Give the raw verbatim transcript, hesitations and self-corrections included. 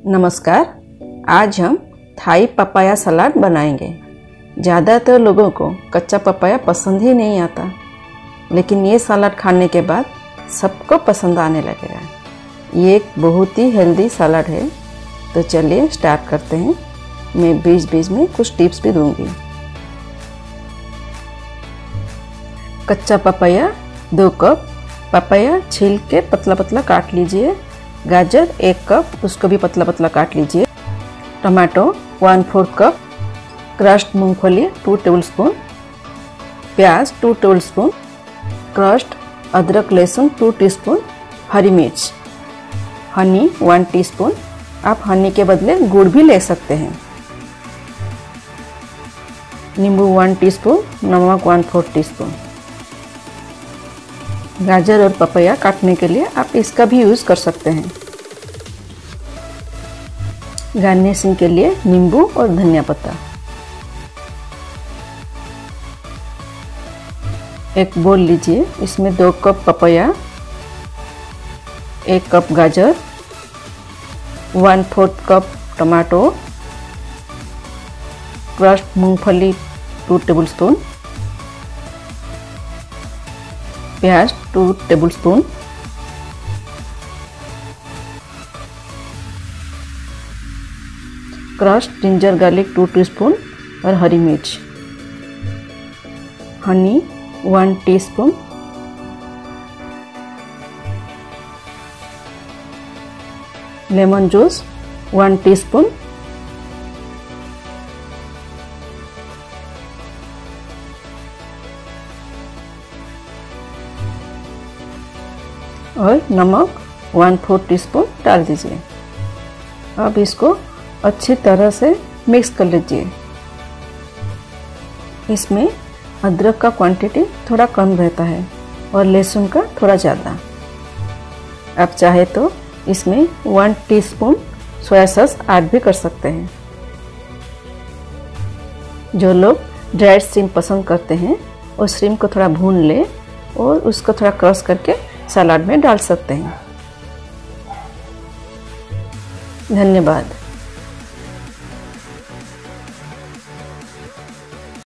नमस्कार। आज हम थाई पपाया सलाद बनाएंगे। ज़्यादातर लोगों को कच्चा पपाया पसंद ही नहीं आता, लेकिन ये सलाद खाने के बाद सबको पसंद आने लगेगा। ये एक बहुत ही हेल्दी सलाद है। तो चलिए स्टार्ट करते हैं। मैं बीच बीच में कुछ टिप्स भी दूंगी। कच्चा पपाया दो कप, पपाया छील के पतला पतला काट लीजिए। गाजर एक कप, उसको भी पतला पतला काट लीजिए। Tomato one fourth cup, crushed मूंगफली टू टेबलस्पून, प्याज टू टेबलस्पून, क्रश्ड अदरक लहसुन टू टीस्पून, हरी मिर्च, हनी वन टीस्पून। आप हनी के बदले गुड़ भी ले सकते हैं। नींबू वन टीस्पून, नमक वन फोर्थ टीस्पून। गाजर और पपाया काटने के लिए आप इसका भी यूज़ कर सकते हैं। गार्निशिंग के लिए नींबू और धनिया पत्ता। एक बोल लीजिए, इसमें दो कप पपाया, एक कप गाजर, one fourth cup tomato, crushed मूंगफली टू टेबलस्पून, प्याज two tablespoon, crushed ginger garlic two teaspoon और हरी मिर्च, honey one teaspoon, lemon juice one teaspoon, और नमक वन फोर्थ टीस्पून डाल दीजिए। अब इसको अच्छी तरह से मिक्स कर लीजिए। इसमें अदरक का क्वांटिटी थोड़ा कम रहता है और लहसुन का थोड़ा ज़्यादा। आप चाहे तो इसमें one teaspoon soya sauce add भी कर सकते हैं। जो लोग ड्राइड श्रिम्प पसंद करते हैं वो श्रिम्प को थोड़ा भून ले और उसको थोड़ा क्रश करके सलाद में डाल सकते हैं। धन्यवाद।